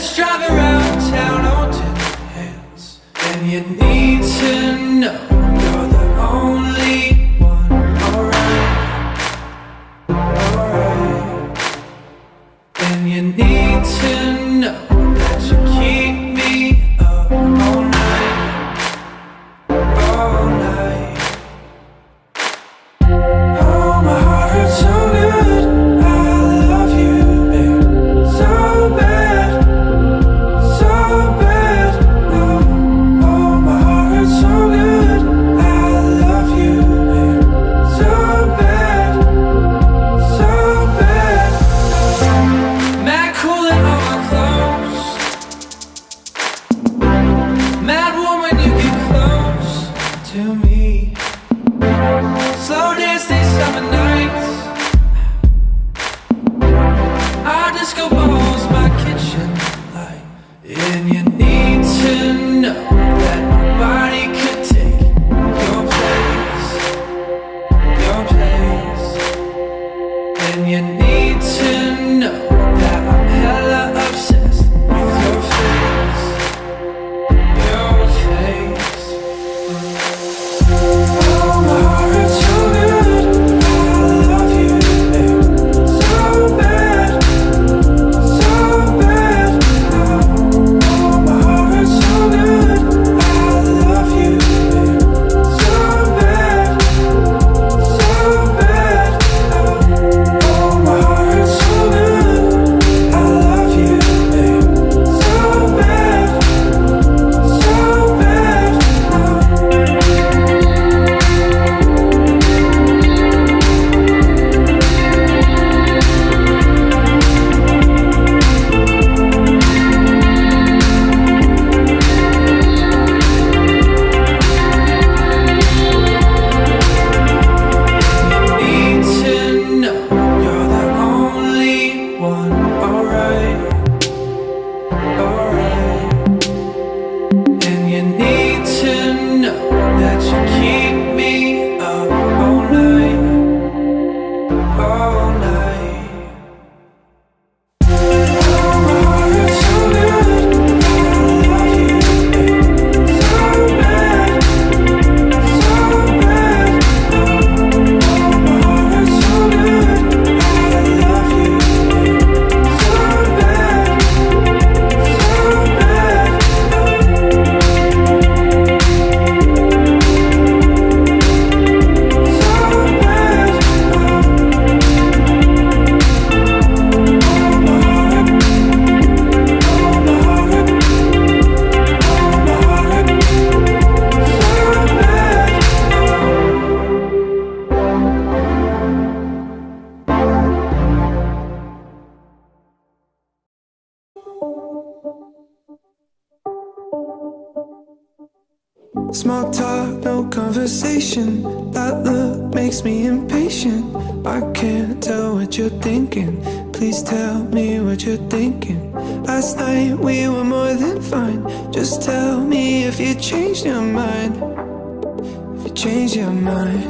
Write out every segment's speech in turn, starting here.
Let's drive around town on 10 hands. And you need to know you're the only one. Alright, alright. And you need to know that you keep me up all night, all night. Oh, my heart hurts so good. I love you, babe, so bad, so bad. Oh, oh, my heart hurts so good. I love you, babe, so bad, so bad. Mad cool in all my clothes, mad warm when you get close to me. Slow dance these summer nights. Our disco ball's my kitchen light. And you need to know that nobody could take your place, your place. And you need to know that I'm hella obsessed with your face, your face. Oh, my heart hurts so good. I love you, babe, so bad, so bad. Oh, my heart hurts so good. I love you, babe, so bad, so bad. Oh, my heart hurts so good. I love you, babe, so bad, so bad. You need to know you're the only one. Alright, alright. And you need to know that you keep me up all night, all night. Oh, my heart hurts so good. I love you, babe, so bad, so bad. Oh, my heart hurts so good. I love you, babe, so bad, so bad. Small talk, no conversation. That look makes me impatient. I can't tell what you're thinking. Please tell me what you're thinking. Last night we were more than fine. Just tell me if you changed your mind. If you changed your mind.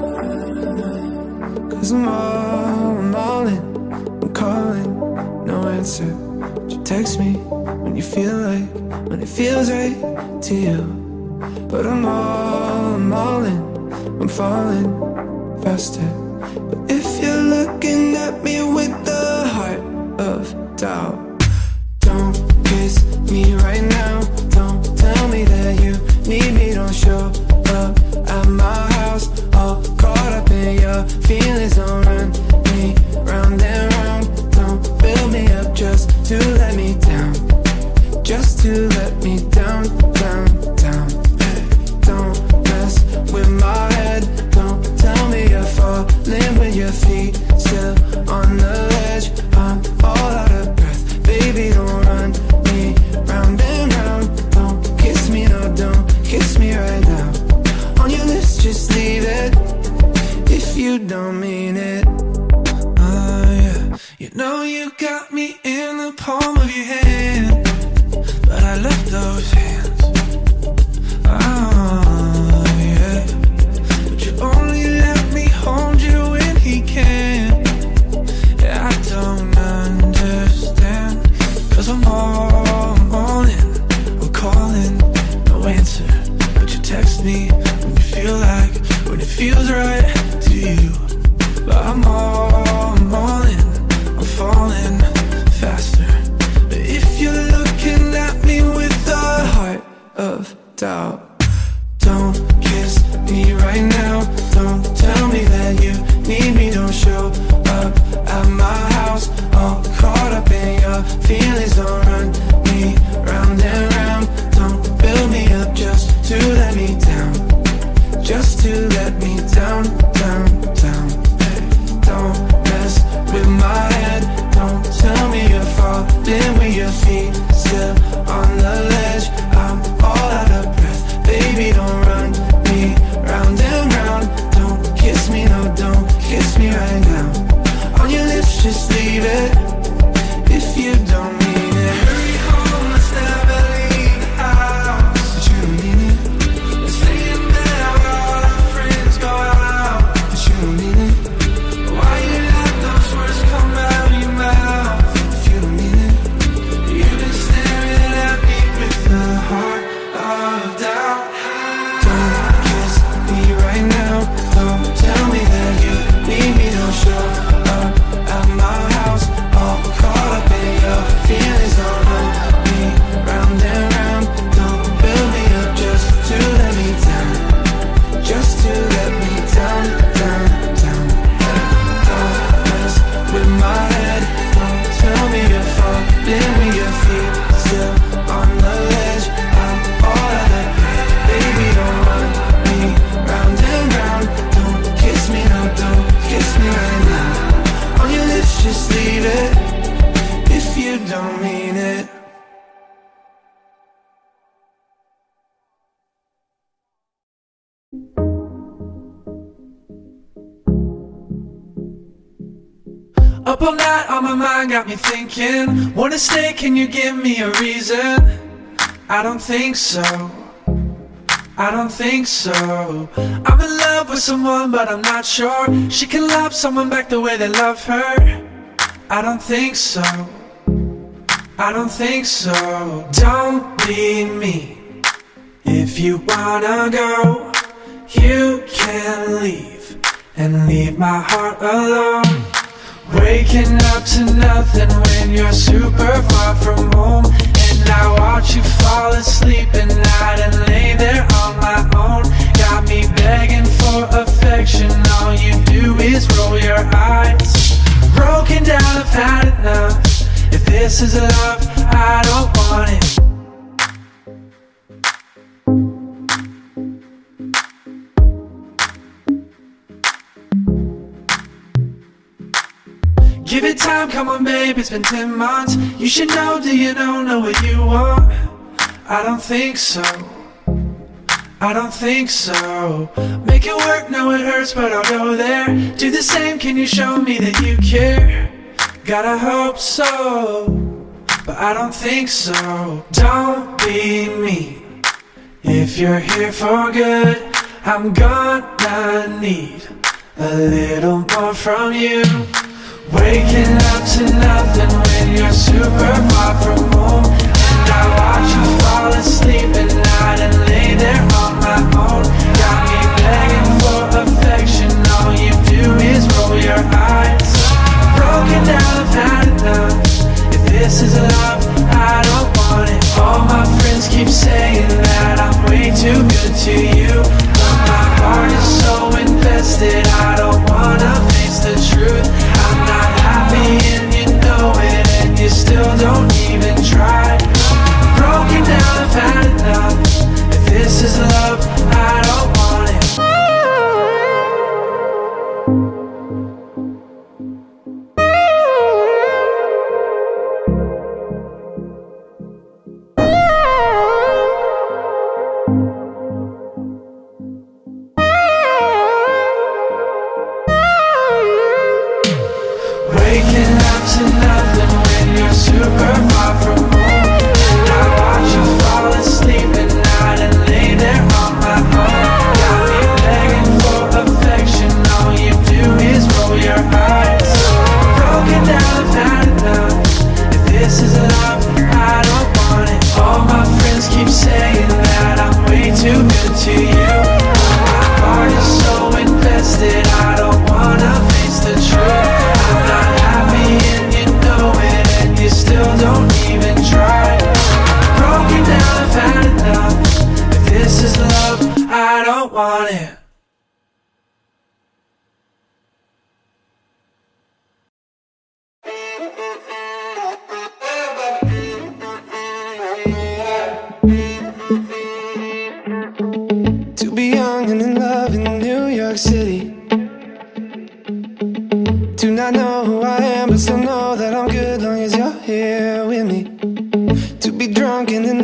Cause I'm all in. I'm calling, no answer. But you text me when you feel like, when it feels right to you. But I'm all in, I'm falling faster. But if you're looking at me with the heart of doubt, don't kiss me right now. Don't tell me that you need me. Don't show up at my house all caught up in your feelings. Don't run me round and round. Don't build me up just to let me down. Just to let me down, down, down. Don't mess with my head. Don't tell me you're falling with your feet still on the ledge. I'm all out of breath. Baby, don't run me round and round. Don't kiss me, no, don't kiss me right now. On your lips, just leave it if you don't mean it. Yeah. You know you got me in the palm of your hand, but I left those hands. Oh, yeah. But you only let me hold you when he can. Yeah, I don't understand. Cause I'm all kiss me when you feel like, when it feels right to you. But I'm all in, I'm falling faster. But if you're looking at me with a heart of doubt, don't kiss me right now. Don't tell me that you need me. Don't show up at my house all caught up in your feelings. Don't run me round and round. Don't build me up just to let me down. Just to let me down, down, down. Hey, don't mess with my head. Don't tell me you're falling with your feet still on the ledge. I'm all out of breath. Baby, don't run me round and round. Don't kiss me, no, don't kiss me right now. On your lips, just leave it if you don't mean it. Hurry home, let's never leave the house. But you don't mean it. Let's stay in bed while all our friends go out. But you don't mean it. Why you let those words come out of your mouth if you don't mean it? You've been staring at me with a heart of doubt. Don't kiss me right now. Don't tell me that you need me. Don't show up at my house all caught up in your feelings. Don't run me round and round. Don't build me up just to let me down. Just to let me down, down, down. Don't mess with my head. Don't tell me you're falling with your feet still on the ledge. I'm all out of breath. Baby, don't run me round and round. Don't kiss me, no, don't kiss me right now. On your lips, just leave it if you don't mean it. Up all night on my mind, got me thinking. Wanna stay, can you give me a reason? I don't think so, I don't think so. I'm in love with someone but I'm not sure she can love someone back the way they love her. I don't think so, I don't think so. Don't leave me. If you wanna go, you can leave and leave my heart alone. Waking up to nothing when you're super far from home. And I watch you fall asleep at night and lay there on my own. Got me begging for affection, all you do is roll your eyes. Broken down, I've had enough. If this is love, I don't want it. Give it time, come on babe, it's been 10 months. You should know, do you know what you want? I don't think so, I don't think so. Make it work, know it hurts, but I'll go there. Do the same, can you show me that you care? Gotta hope so, but I don't think so. Don't be me. If you're here for good, I'm gonna need a little more from you. Waking up to nothing when you're super far from home. And I watch you fall asleep at night and lay there on my own. Got me begging for affection, all you do is roll your eyes. Broken down, I've had enough. If this is love, I don't want it. All my friends keep saying that I'm way too good to you, but my heart is so invested, I don't wanna face the truth. I'm not happy and you know it, and you still don't even try.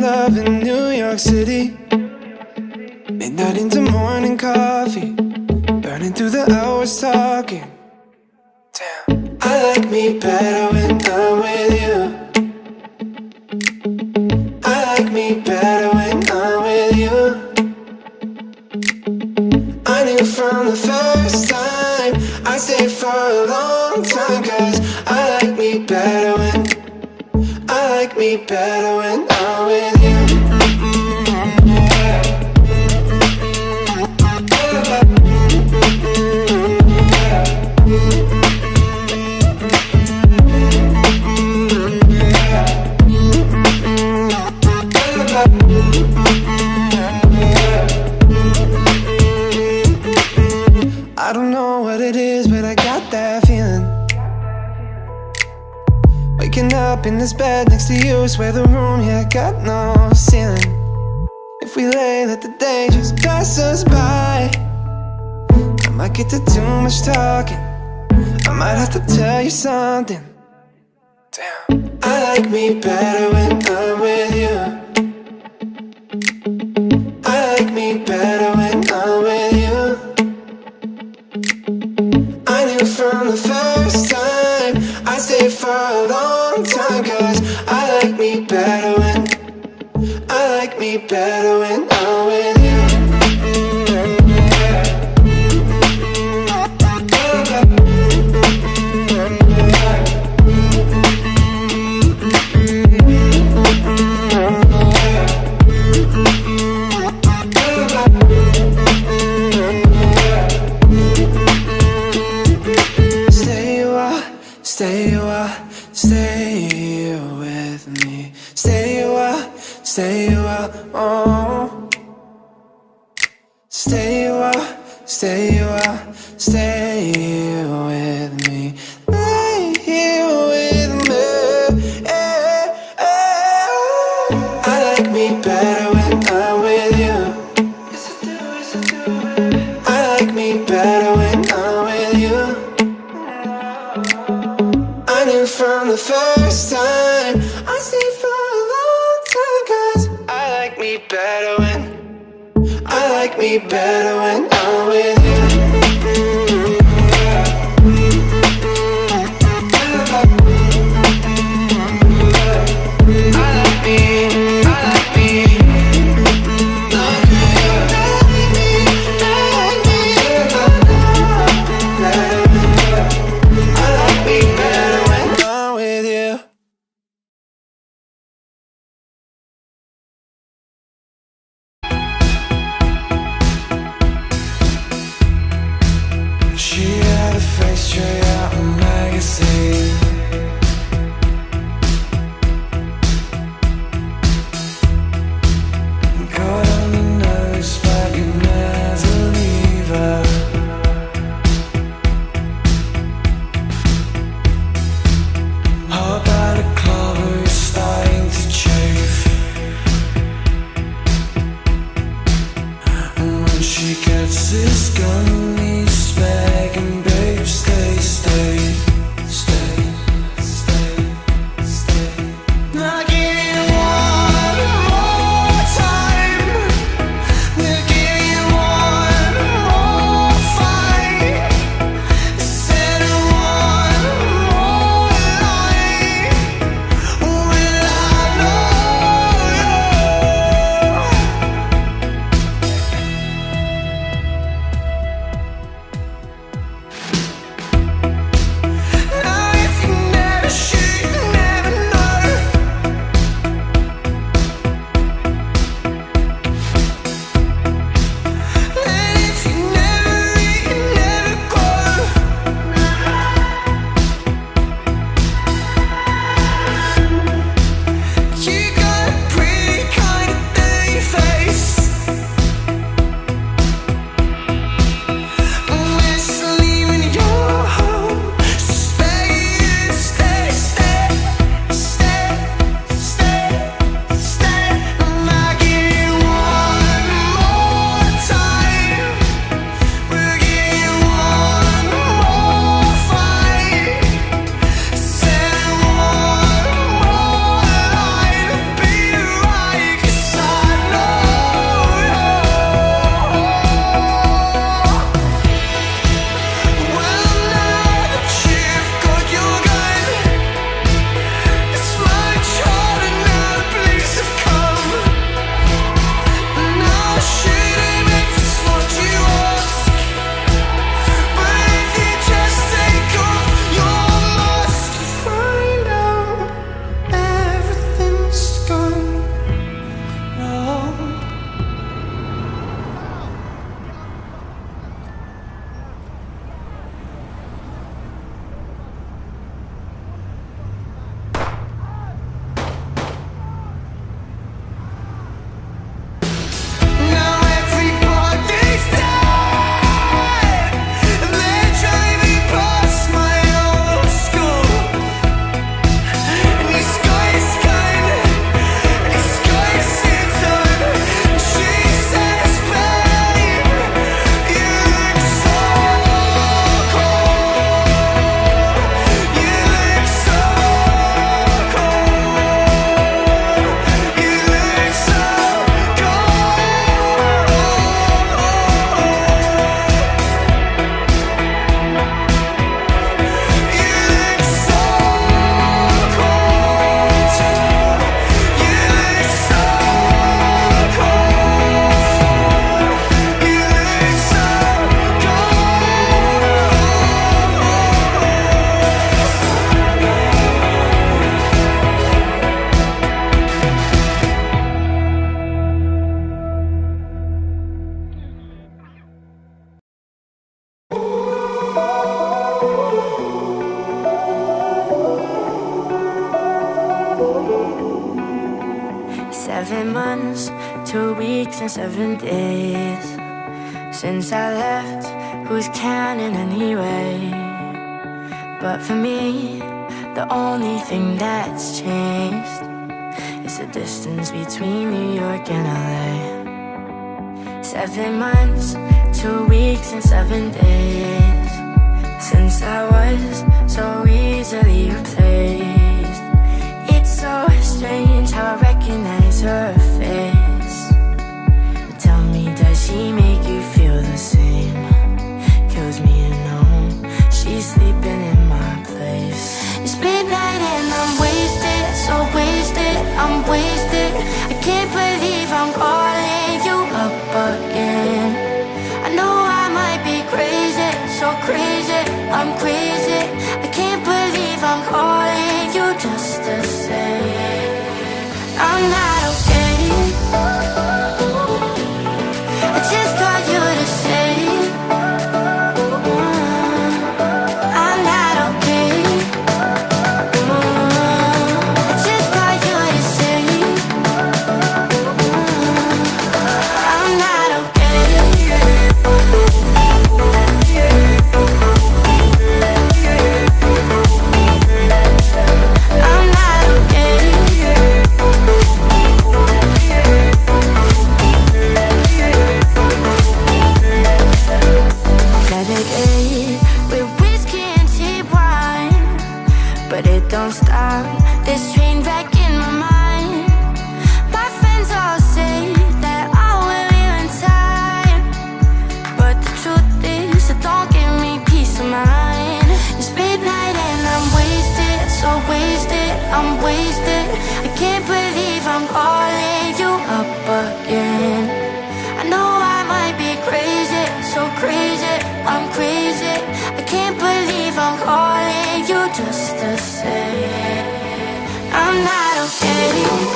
love in New York City. Midnight into morning coffee, burning through the hours talking. Damn, I like me better when I'm with you. I like me better when I'm with you. I knew from the first time I'd stay for a long time, 'cause I like me better when I'm with you. I don't know what it is, but I got that feeling. Waking up in this bed next to you, swear the room, yeah, got no ceiling. If we lay, let the day just pass us by. I might get to too much talking, I might have to tell you something. Damn, I like me better when I'm with you. I like me better when I'm with you. I knew from the first time I'd stay for a long time, 'cause I like me better when I'm with you. Stay with me. Stay a while, oh. Stay a while, stay with me. Lay here with me. I like me better when I'm with you. I like me better when I'm with you. I knew from the first time I'd stay for a long time, 'cause I like me better when I'm with you. She had a face straight out of a magazine. Got on the nose, but you never leave her. How about a clover is starting to chafe? And when she gets this gun, begging, babe, stay. 7 months, 2 weeks and 7 days since I left. Who's counting anyway? But for me, the only thing that's changed is the distance between New York and LA. 7 months, 2 weeks and 7 days since I was so easily replaced. It's so strange how I recognize her face. Tell me, does she make you feel the same? Kills me to know she's sleeping in my place. It's midnight and I'm wasted, so wasted, I'm wasted. I can't believe I'm calling you up again. I know I might be crazy, so crazy, I'm crazy. I can't believe I'm calling you just to say I'm not okay. I just got you to say I'm not okay. I just got you to say I'm not okay. I'm not okay. Medicated with whiskey and cheap wine, but it don't stop this train wreck in my mind. My friends all say that I will live in time, but the truth is it don't give me peace of mind. It's midnight and I'm wasted, so wasted, I'm wasted. I can't believe I'm calling you up again. I know I might be crazy, so crazy, I'm crazy. I can't believe I'm calling you just to say I'm not okay.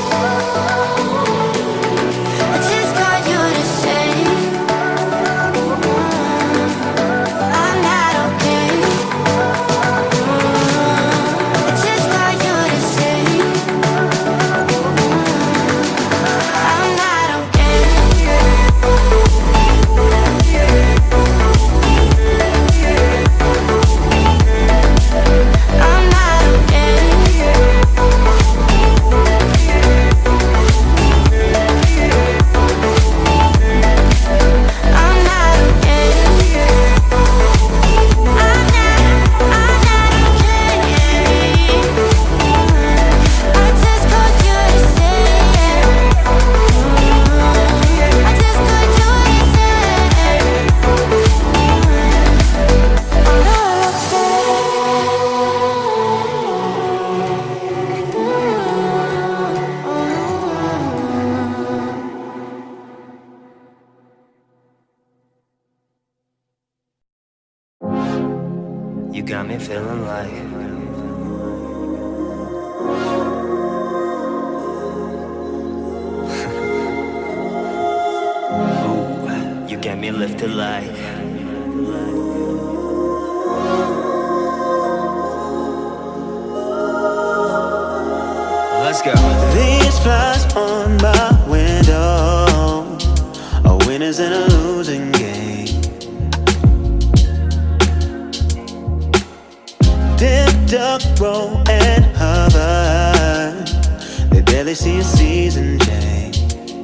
I just got you to say I'm not okay. I just got you to say I'm not okay. I'm not okay. I'm not okay. I'm not okay. I just got you to say I just got you to say I'm not You got me feeling like ooh, you get me lifted like let's go. These flies on my window are winners in a losing game. Dip, duck, roll, and hover. They barely see a season change.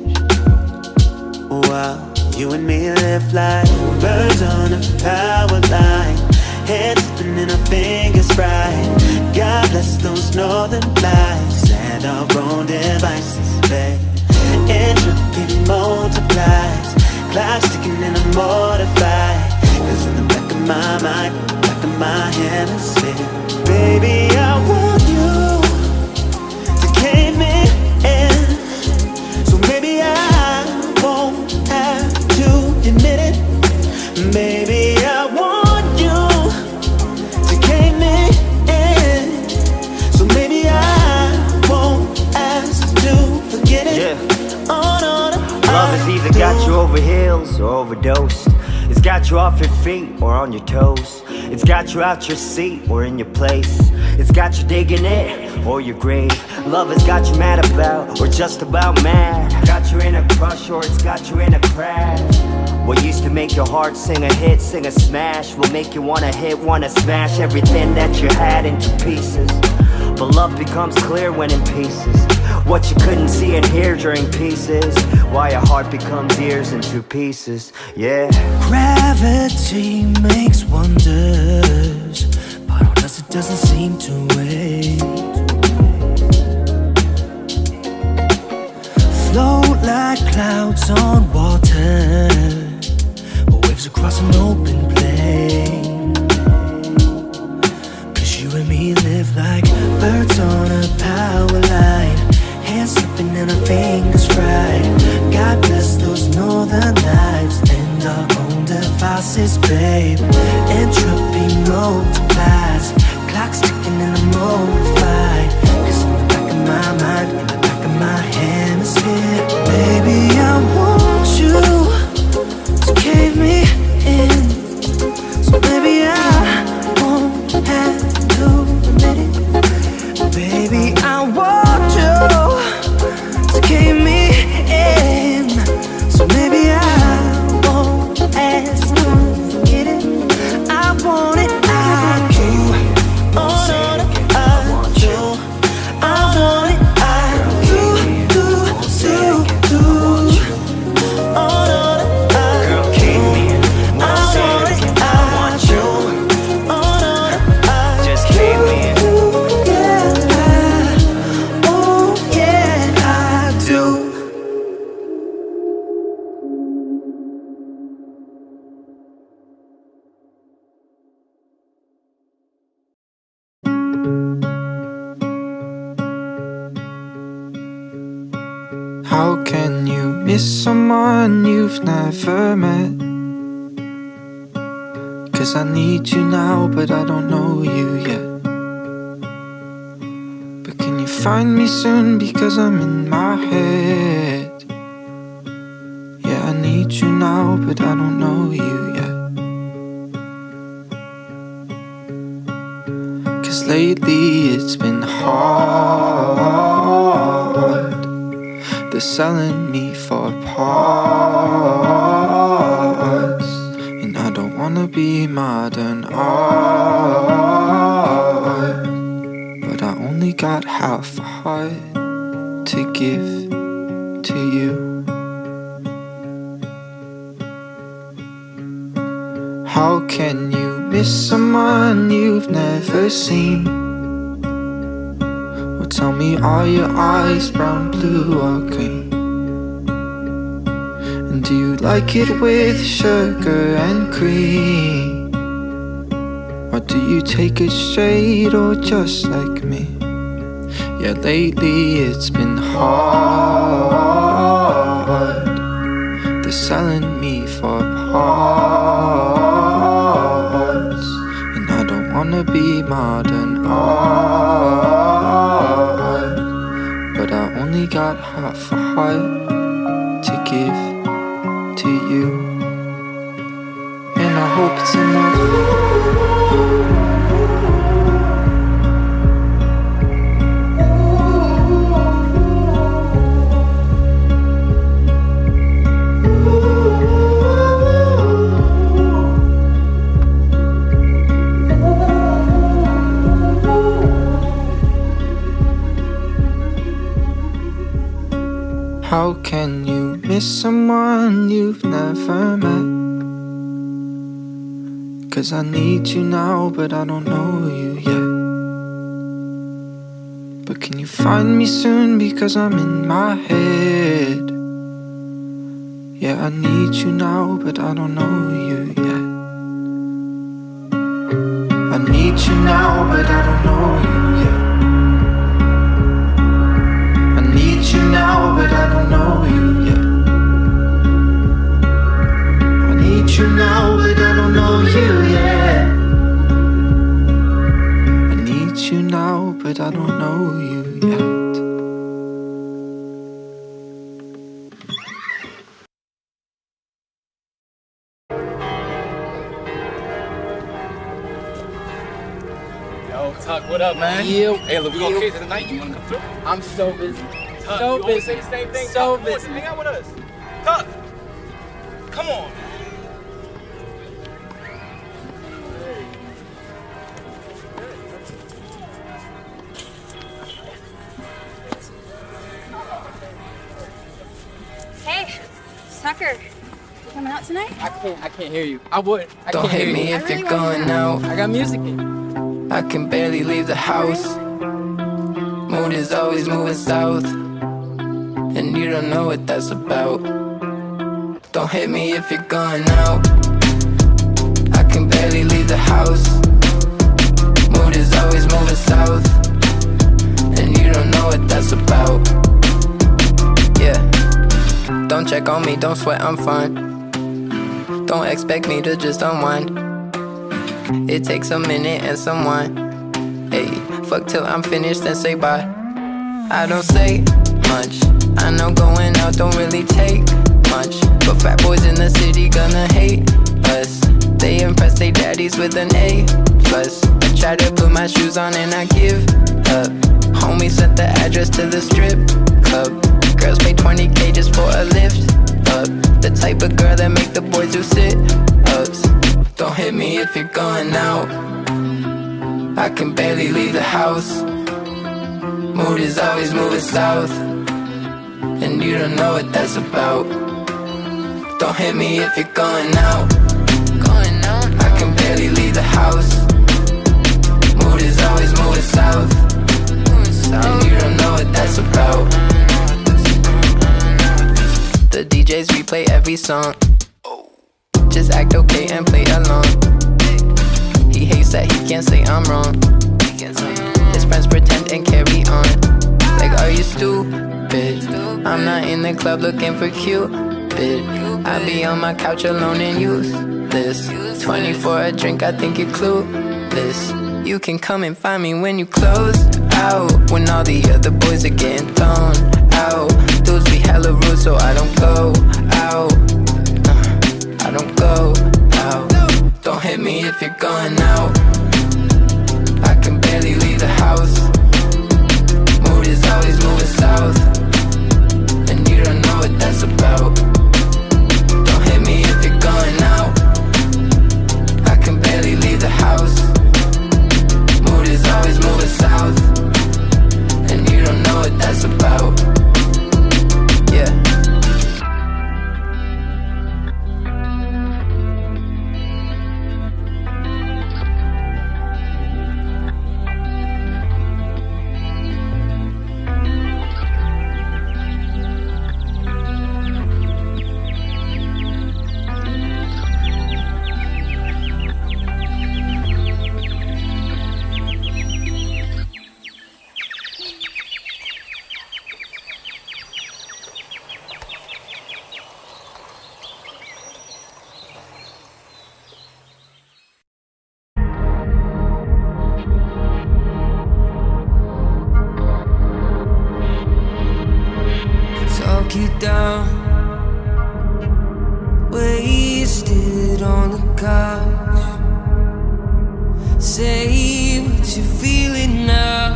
Wow, you and me live like birds on a power line. Heads spinning, our fingers bright. God bless those northern lights and our own devices, babe. Entropy multiplies. Clock ticking and I'm mortified. 'Cause in the back of my mind, back of my hemisphere, baby, I want you to cave me in. So maybe I won't have to admit it. Maybe I want you to cave me in. So maybe I won't ask to forget it. Yeah. Oh no, no, Love has either got you over heels or overdosed. It's got you off your feet or on your toes. It's got you out your seat or in your place. It's got you digging it, or your grave. Love has got you mad about, or just about mad. Got you in a crush, or it's got you in a crash. What used to make your heart sing a hit, sing a smash, will make you wanna hit, wanna smash everything that you had into pieces. But love becomes clear when in pieces. What you couldn't see and hear during pieces. Why your heart becomes ears into pieces, yeah. Gravity makes wonders, but on us it doesn't seem to wait. Float like clouds on water, or waves across an open plain. 'Cause you and me live like birds on a power line, hands slipping and our fingers fried. God bless those northern lights and our own devices, babe. Entropy multiplies, clock's ticking and I'm mortified. 'Cause in the back of my mind, in the back of my hemisphere, baby, I want you to cave me in. So maybe I won't have to admit it. Baby, I want you to cave me in. So maybe I won't ask to forget it. I want it, I do. Oh, no, no, I do. I want it, I do, do, do, do. Oh, no, no, I do. I want it, I do. Oh, no, no, I Just cave me in. do. Yeah, oh, yeah, I do. How can you miss someone you've never met? 'Cause I need you now, but I don't know you yet. But can you find me soon, because I'm in my head. Yeah, I need you now, but I don't know you yet. 'Cause lately it's been hard. They're selling me for parts, and I don't wanna be modern art. But I only got half a heart to give to you. How can you miss someone you've never seen? Tell me, are your eyes brown, blue or green? And do you like it with sugar and cream? Or do you take it straight, or just like me? Yeah, lately it's been hard. They're selling me for parts, and I don't wanna be modern art. But I only got half a heart to give to you, and I hope it's enough. How can you miss someone you've never met? 'Cause I need you now, but I don't know you yet. But can you find me soon, because I'm in my head. Yeah, I need you now, but I don't know you yet. I need you now, but I don't know you yet. I need you now, but I don't know you yet. I need you now, but I don't know you yet. I need you now, but I don't know you yet. Tuck, what up, man? You. Hey, look, we gonna kick it tonight. You wanna come through? I'm so busy. Tuck, So you always busy. say the same thing. So Tuck, busy. Hang out with us. Tuck, come on. Hey, Tucker, you coming out tonight? I can't hear you. I would. I Don't can't hit hear me you. if really you're going out. I got music in. I can barely leave the house. Mood is always moving south, and you don't know what that's about. Don't hit me if you're going out. I can barely leave the house. Mood is always moving south, and you don't know what that's about. Yeah. Don't check on me, don't sweat, I'm fine. Don't expect me to just unwind. It takes a minute and some wine. Hey, fuck till I'm finished, then say bye. I don't say much. I know going out don't really take much, but fat boys in the city gonna hate us. They impress their daddies with an A+. I try to put my shoes on and I give up. Homie sent the address to the strip club. Girls pay 20K just for a lift up. The type of girl that make the boys do sit-ups. Don't hit me if you're going out. I can barely leave the house. Mood is always moving south, and you don't know what that's about. Don't hit me if you're going out. I can barely leave the house. Mood is always moving south, and you don't know what that's about. The DJs replay every song. Just act okay and play along. He hates that he can't say I'm wrong. His friends pretend and carry on. Like, are you stupid? I'm not in the club looking for Cupid. I be on my couch alone and useless. 20 for a drink, I think you're clueless. You can come and find me when you close out, when all the other boys are getting thrown out. Dudes be hella rude, so I don't go out. I don't go out. Don't hit me if you're going out. I can barely leave the house. Mood is always moving south, and you don't know what that's about. Don't hit me if you're going out. I can barely leave the house. Mood is always moving south, and you don't know what that's about. Yeah. Talk you down, wasted on the couch. Say what you're feeling now.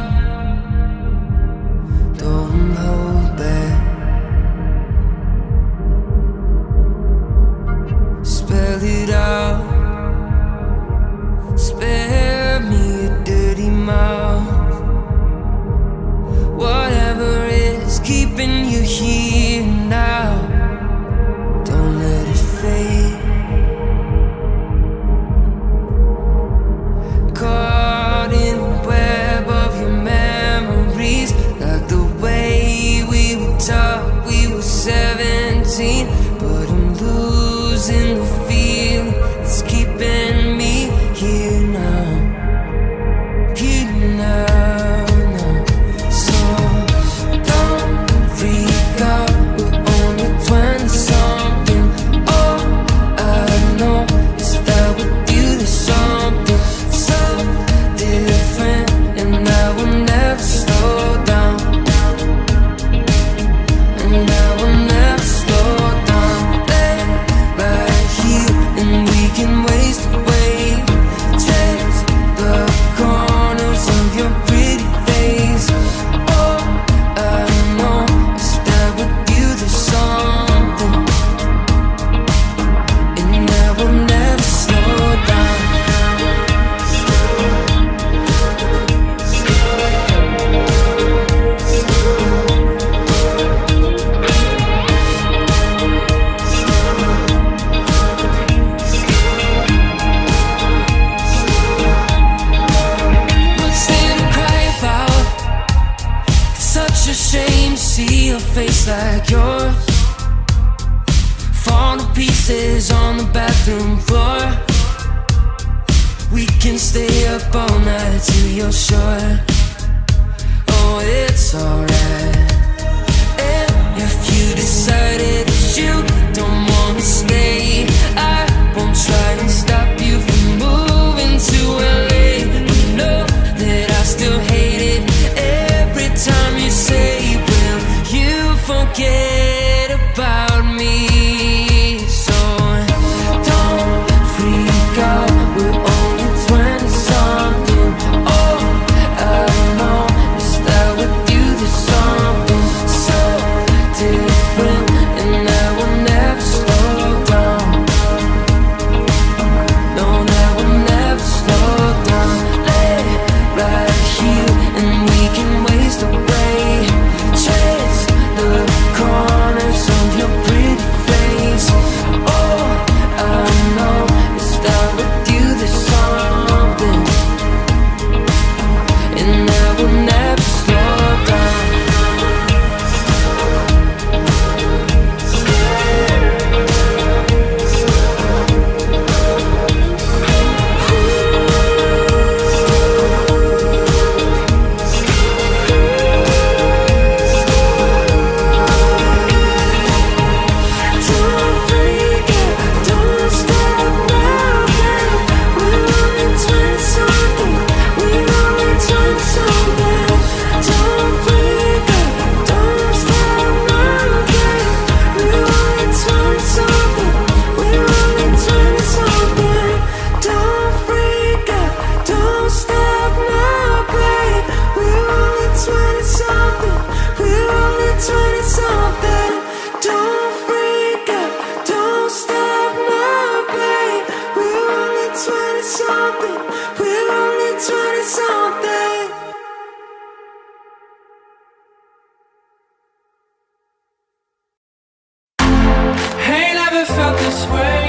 Don't hold back. Spell it out. Spare me a dirty mouth. Whatever is keeping you here now, don't let it fade. Caught in the web of your memories, like the way we like yours fall to pieces on the bathroom floor. We can stay up all night till you're sure. Oh, it's alright. And if you decided that you don't wanna stay, I won't try and stop you from moving to LA. But know that I still hate it every time you say, will you forget about me? So don't freak out, we're only 20-something. Oh, I know, is that with you there's something so different, and I will never slow down. No, I will never slow down. Lay right here and we can waste away. Trace the corners of your pretty face. Oh, I know, it's that with you there's something, and I will never slow down. Don't freak out, don't stop now, babe. We're only 20-something, we're only 20-something. Don't freak out, don't stop now, babe. We're only 20-something, we're only 20-something. Don't freak out, don't stop now, babe. We're only 20-something, we're only 20-something. Don't freak out, don't stop now, babe. We're only 20-something, we're only 20-something. Ain't never felt this way.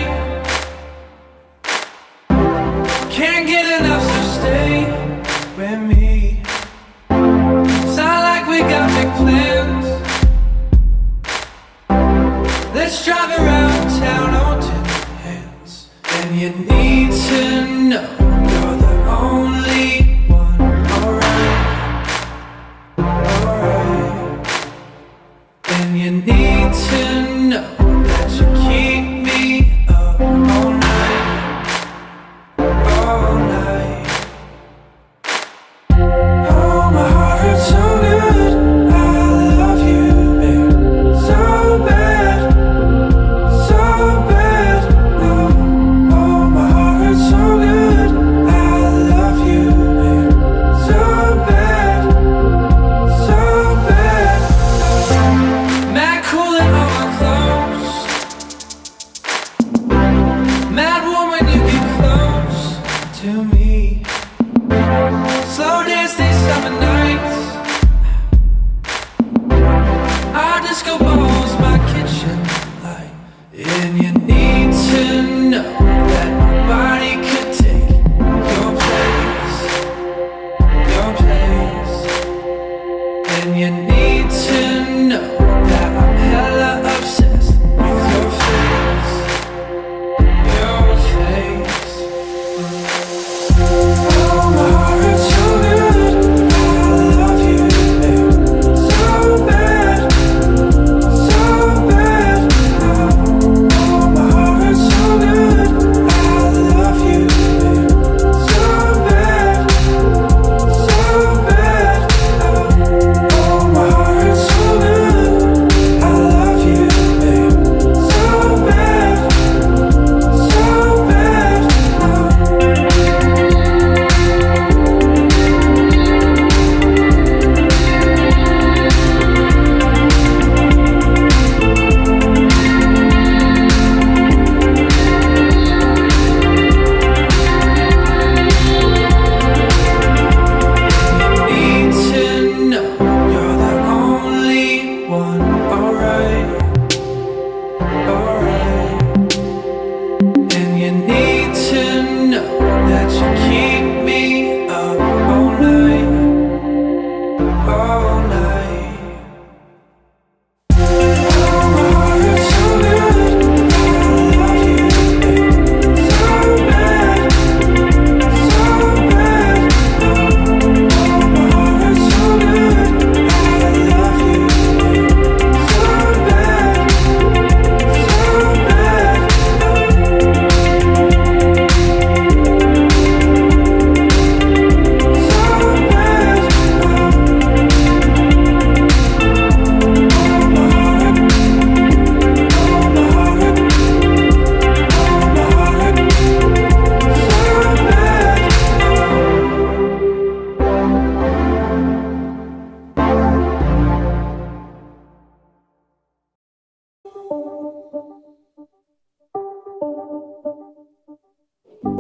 Can't get enough, so stay with me. It's not like we got big plans. Let's drive around town on 10 hands. And you need to know you're the only one. Alright, alright. And you need to know that you keep me up all night, all night. Oh, my heart hurts so good. I love you, babe, so bad, so bad. Oh, oh, my heart hurts so good. I love you, babe, so bad, so bad. Mad cool in all my clothes, mad warm when you get close to me. Slow dance these summer nights. Our disco ball's my kitchen light. And you need to know that nobody could take your place, your place. And you need to know that I'm hella obsessed with your face, your face. Oh, my heart hurts so good. I love you, babe, so bad, so bad. Oh, oh, my heart hurts so good. I love you, babe, so bad, so bad. Oh, oh, my heart hurts so good. I love you, babe, so bad, so bad. You need to know you're the only one. Alright, alright. And you need to know that you keep me up all night, all night.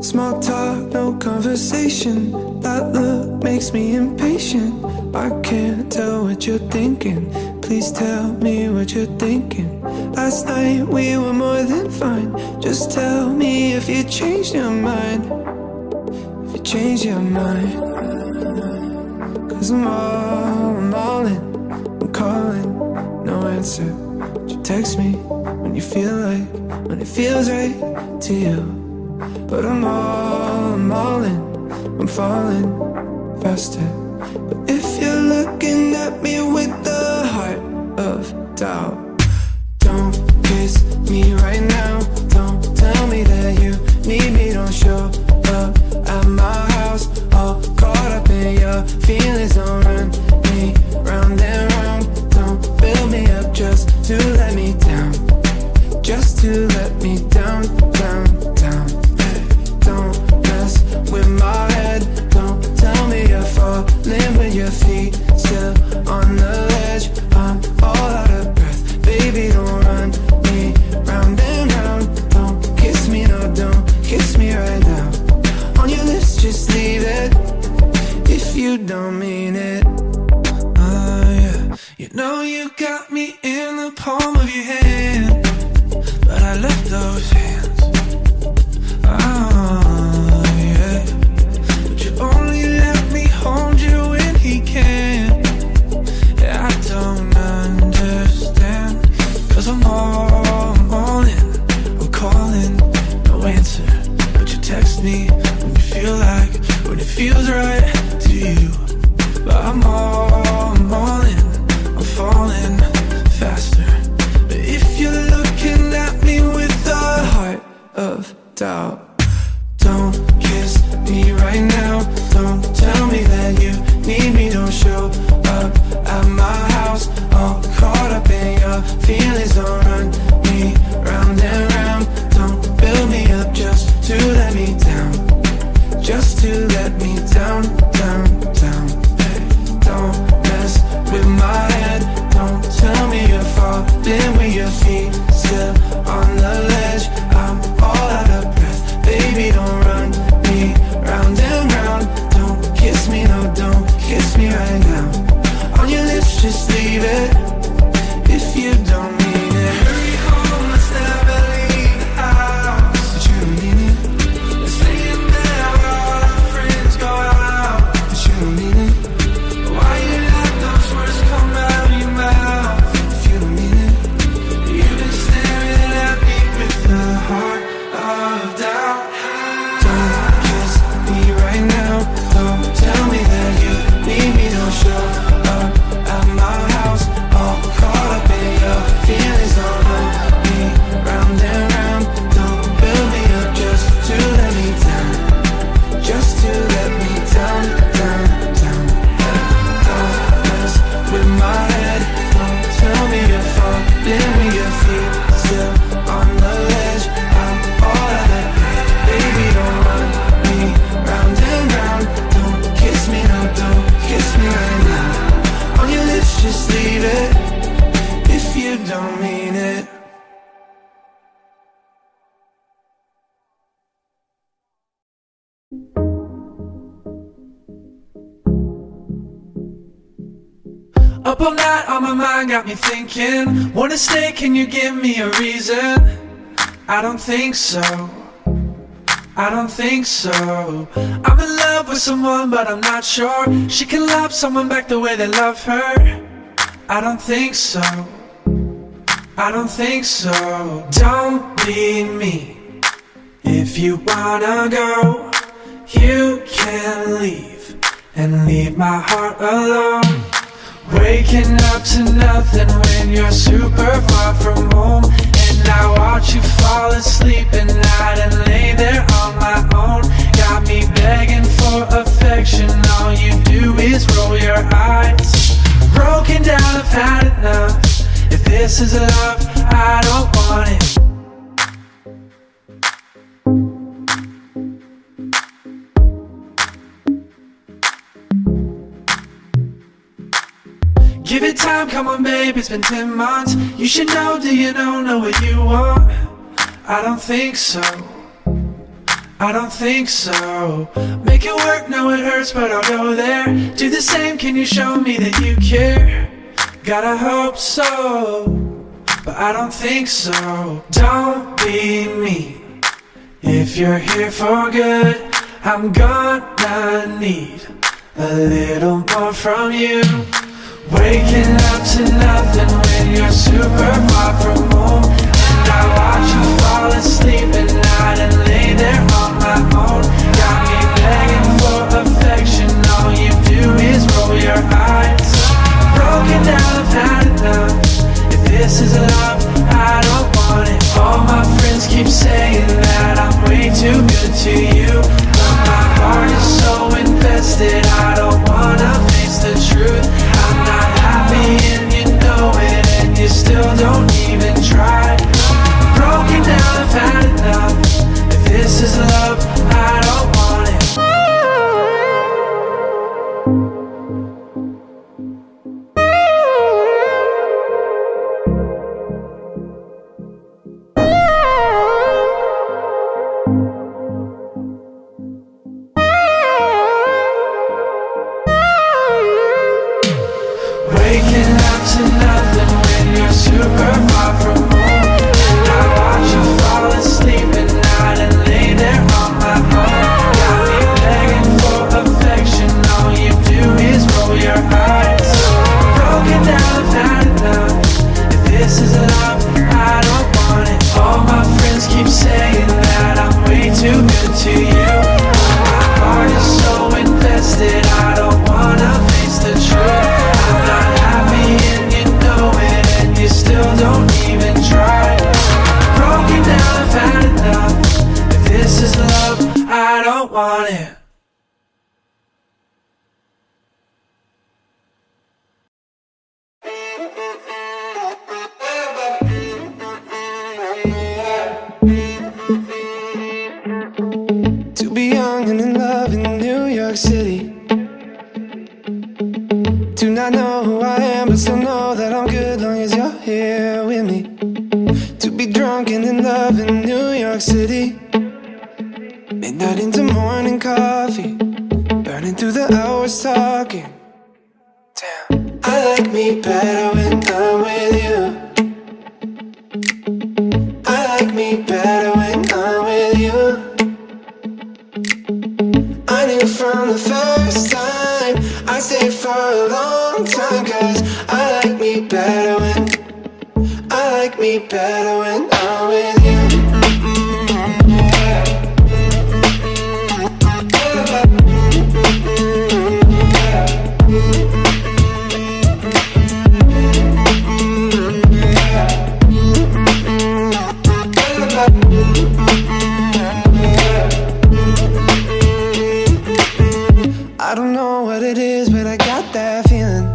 Small talk, no conversation. That look makes me impatient. I can't tell what you're thinking. Please tell me what you're thinking. Last night we were more than fine. Just tell me if you changed your mind. If you changed your mind. Cause I'm all in. I'm calling, no answer. But you text me when you feel like, when it feels right to you. But I'm all in. I'm falling faster. But if you're looking at me with the heart of doubt, don't kiss me right now. Don't tell me that you need me. Don't show up at my house all caught up in your feelings. Don't run me round and round. Don't build me up just to let me down. Just to let me down, down, down. Don't mess with my head. Don't tell me you're falling with your feet still on the ledge. I'm all out of breath. Baby, don't run me round and round. Don't kiss me, no, don't kiss me right now. On your lips, just leave it if you don't mean it. Yeah. You know you got me in the palm of your hand, but I left those hands. Yeah. But you only let me hold you when he can. Yeah, I don't understand. Cause I'm all in. I'm calling, no answer. But you text me when you feel like, when it feels right to you. But I'm all in. I'm falling faster. But if you're looking at me with the heart of doubt, don't kiss me right now. Don't tell me that you need me. Don't show up at my house all caught up in your feelings. Don't run me round and round. Don't build me up just to let me down. Just to let me down, down, down. Hey, don't mess with my head. Don't tell me you're falling with your feet still on the ledge. I'm all out of breath. Baby, don't run me round and round. Don't kiss me, no, don't kiss me right now. On your lips, just leave it if you don't mean it. Hurry home, let's never leave the house. But you don't mean it. Let's stay in bed while all our friends go out. But you don't mean it. Why you let those words come out of your mouth if you don't mean it? You've been staring at me with the heart of doubt. Don't kiss me right now. Don't tell me that you need me. Don't show up at my house all caught up in your feelings. Don't run me round and round. Don't build me up just to let me down. Just to let me down, down, down. Don't mess with my head. Don't tell me you're falling with your feet still on the ledge. I'm all out of breath. Baby, don't run me round and round. Don't kiss me, no, don't kiss me right now. On your lips, just leave it if you don't mean it. Up all night on my mind, got me thinking. Wanna stay, can you give me a reason? I don't think so. I don't think so. I'm in love with someone, but I'm not sure she can love someone back the way they love her. I don't think so. I don't think so. Don't leave me. If you wanna go, you can leave and leave my heart alone. Waking up to nothing when you're super far from home, and I watch you fall asleep at night and lay there on my own. Got me begging for affection, all you do is roll your eyes. Broken down, I've had enough. If this is love, I don't want it. Give it time, come on babe, it's been 10 months. You should know, do you know what you want? I don't think so. I don't think so. Make it work, no it hurts, but I'll go there. Do the same, can you show me that you care? Gotta hope so, but I don't think so. Don't be mean. If you're here for good, I'm gonna need a little more from you. Waking up to nothing when you're super far from home, and I watch you fall asleep at night and lay there on my own. Got me begging for affection, all you do is roll your eyes. Broken down, I've had enough. If this is love, I don't want it. All my friends keep saying that I'm way too good to you, but my heart is so invested, I don't wanna face the truth. I'm not happy and you know it, and you still don't even try. Broken down, I've had enough. If this is love, I don't want it. Waking up to nothing when you're super far from home, and I watch you fall asleep at night and lay there on my own. Got me begging for affection, all you do is roll your eyes. Broken down, I've had enough. If this is love, I don't want it. All my friends keep saying that I'm way too good to you, but my heart is so invested, I don't wanna face the truth. I'm not happy and you know it, and you still don't even try. Broken down, I've had enough. If this is love, I don't want it. To be young and in love in New York City, do not know who I am, but still know that I'm good long as you're here with me. To be drunk and in love in New York City, midnight into morning coffee, burning through the hours talking. Damn, I like me better when I'm with you. I like me better when I'm with you. I knew from the first time I stayed for a long time, 'cause I like me better when I'm with you. I don't know what it is, but I got that feeling.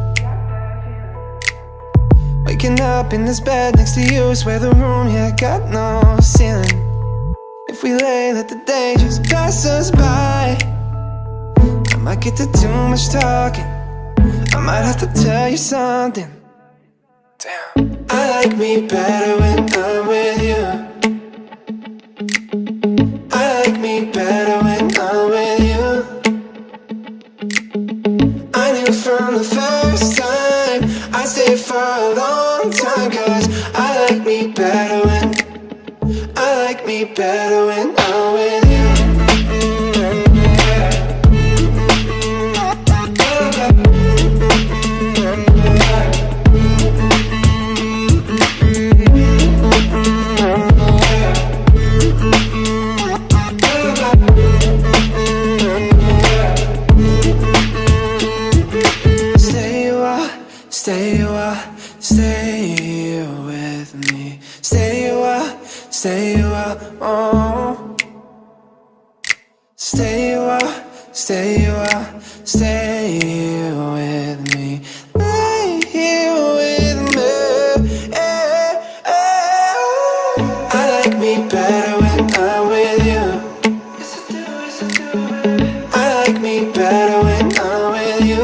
Waking up in this bed next to you, swear the room, yeah, got no ceiling. If we lay, let the day just pass us by. I might get to too much talking, I might have to tell you something. Damn, I like me better when I'm with you. I like me better when I'm with you. I knew from the first time I stayed for a long time, 'cause I like me better when I'm with you. Stay with me. Stay a while, oh. Stay a while, stay with me. Lay here with me. I like me better when I'm with you. I like me better when I'm with you.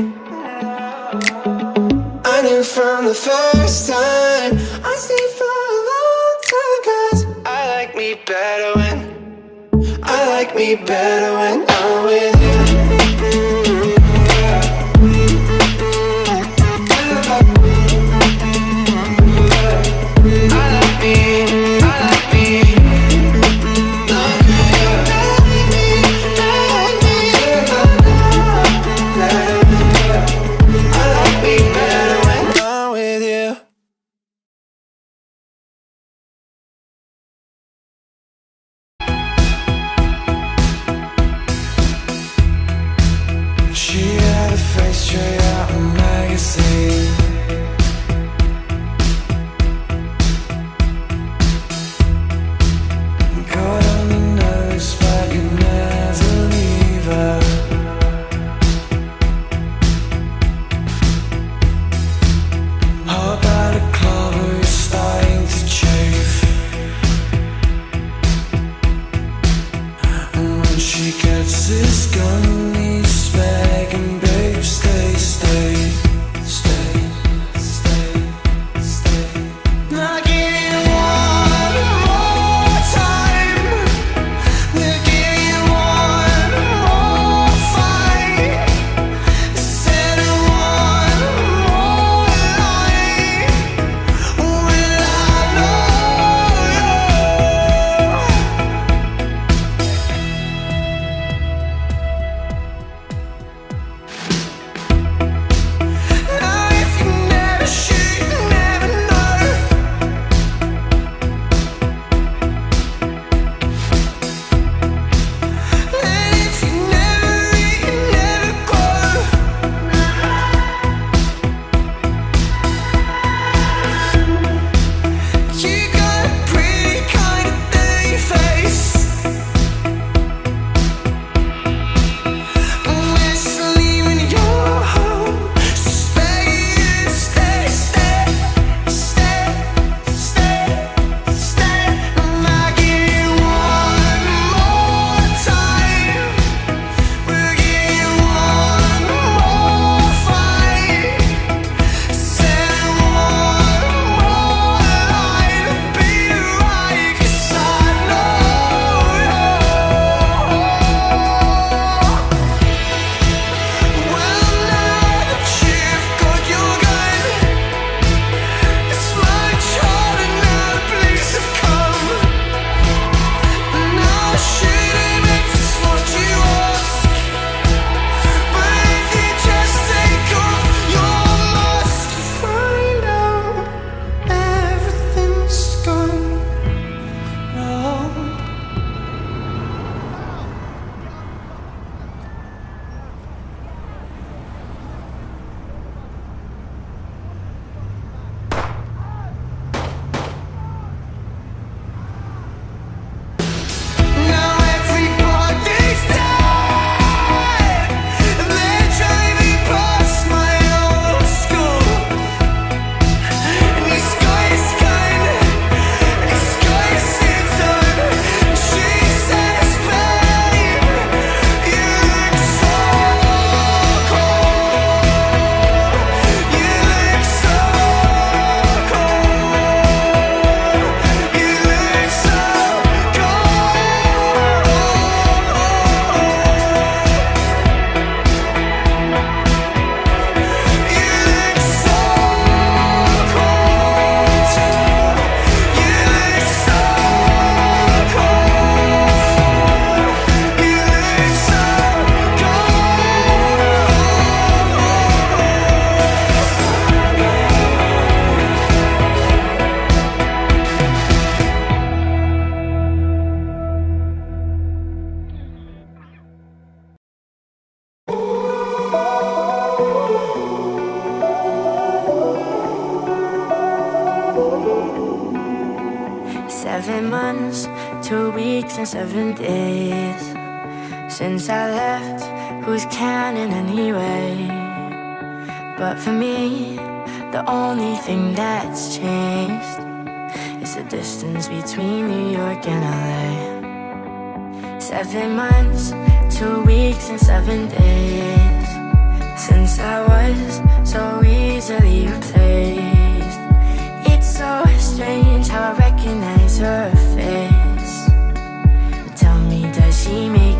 I knew from the first time I stayed for a long time, 'cause I like me better when I me better when I'm with you. months, 2 weeks and 7 days since I left. Who's counting anyway? But for me, the only thing that's changed is the distance between New York and LA. 7 months, 2 weeks and 7 days since I was so easily replaced. It's so strange how I recognize her face. Tell me, does she make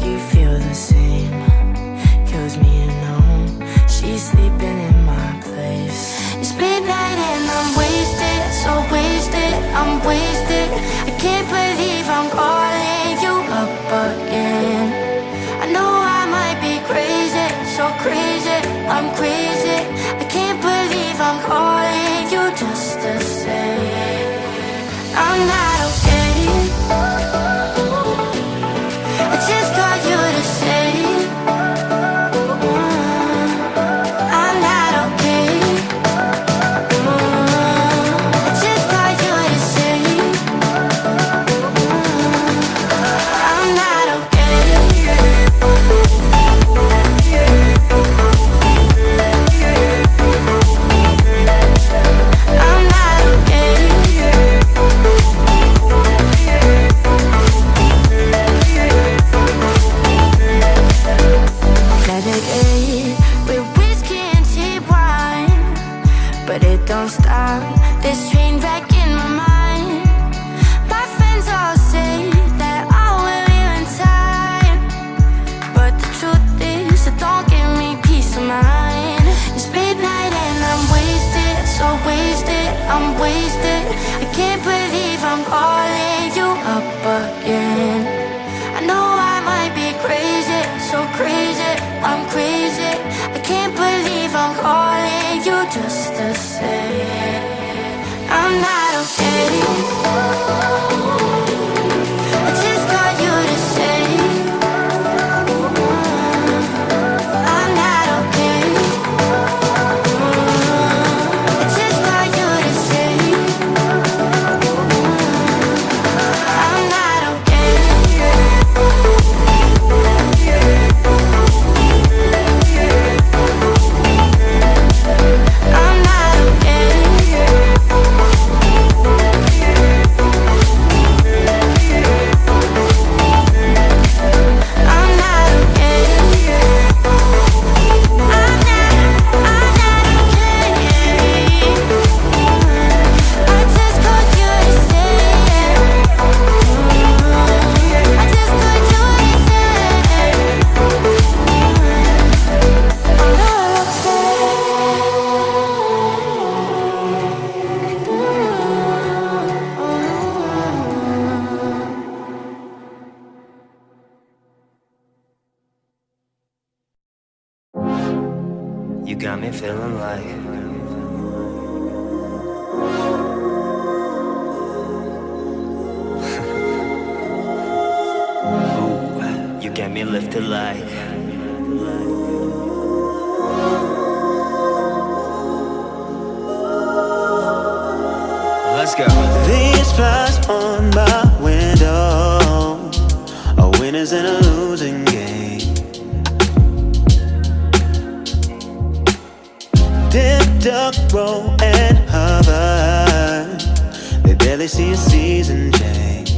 I'm wasted. I can't believe I'm calling you up again. I know I might be crazy, so crazy, I'm crazy. I can't believe I'm calling you just to say I'm not okay. I just got you to say I'm not okay. I just got you to say I'm not okay. I'm not okay. Medicated with whiskey and cheap wine, but it don't stop this train wreck in my mind. My friends all say that I will live in time, but the truth is it don't give me peace of mind. It's midnight and I'm wasted, so wasted, I'm wasted. I can't believe I'm calling you up again. I know I might be crazy, so crazy, I'm crazy. I can't believe I'm calling you just to say I'm not okay. I just got you to say I'm not okay. I just got you to say I'm not okay. I'm not okay. I'm not okay. I'm not okay. I just got you to say I just got you to say I'm not You got me feeling like ooh, you got me lifted like let's go. These flies on my window are winners in a losing game. Dip, duck, roll, and hover. They barely see a season change.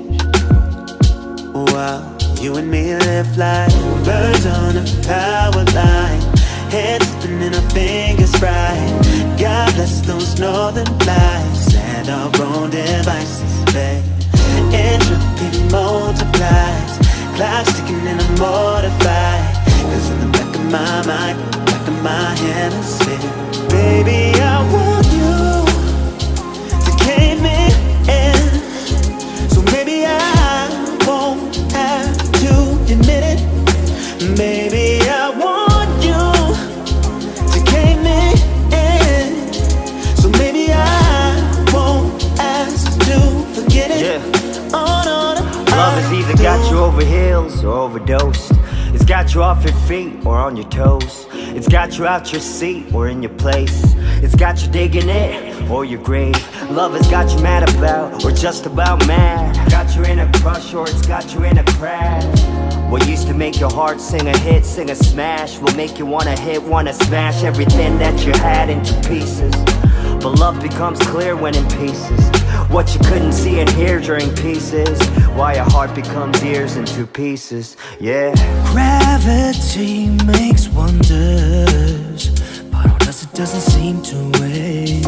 Wow, you and me live like birds on a power line, heads spinning, our fingers fried. God bless those northern lights and our own devices, babe. Entropy multiplies, clock's ticking and I'm mortified. Cause in the back of my mind, back of my hemisphere, baby, I want you to cave me in. So maybe I won't have to admit it. Maybe I want you to cave me in. So maybe I won't ask to forget it. Yeah. Oh, no, no, Love has either got you over heels or overdosed. It's got you off your feet or on your toes. It's got you out your seat or in your place. It's got you digging it or your grave. Love has got you mad about or just about mad. Got you in a crush or it's got you in a crash. What used to make your heart sing a hit, sing a smash, will make you wanna hit, wanna smash everything that you had into pieces. But love becomes clear when in pieces. What you couldn't see and hear during pieces. Why your heart becomes ears in two pieces. Yeah. Gravity makes wonders, but all else it doesn't seem to wait.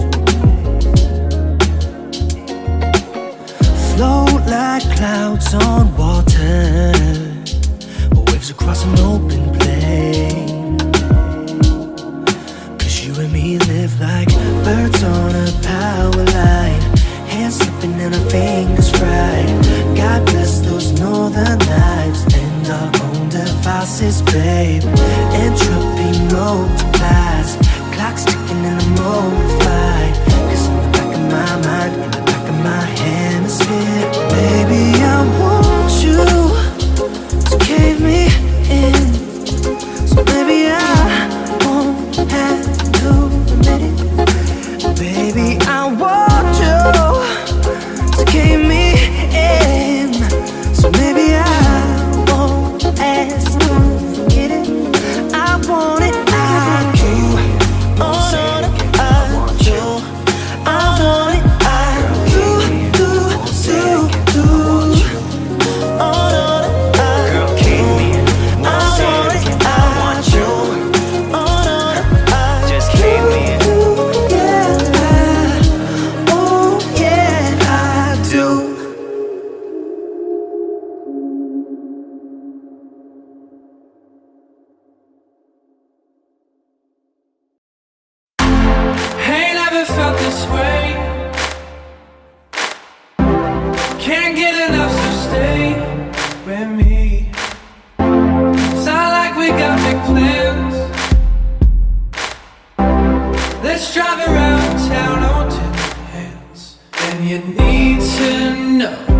Float like clouds on water, or waves across an open plain. Cause you and me live like birds on a power line, hands sleeping and our fingers fried. God bless those northern lights and our own devices, babe. Entropy multiplies, clock's ticking and I'm mortified. Cause in the back of my mind, in the back of my hemisphere, baby, I want you to cave me in. So maybe I won't have to admit it. Baby, I want you to cave me in. So maybe I won't ask to forget it. I want it, I do. Oh no, no, I do. I want it, I do. Oh no, no, I do. I want it, I do. Oh no, no, I just cave me in. Can't get enough, so stay with me. Sound like we got big plans. Let's drive around town on 10 hands. And you need to know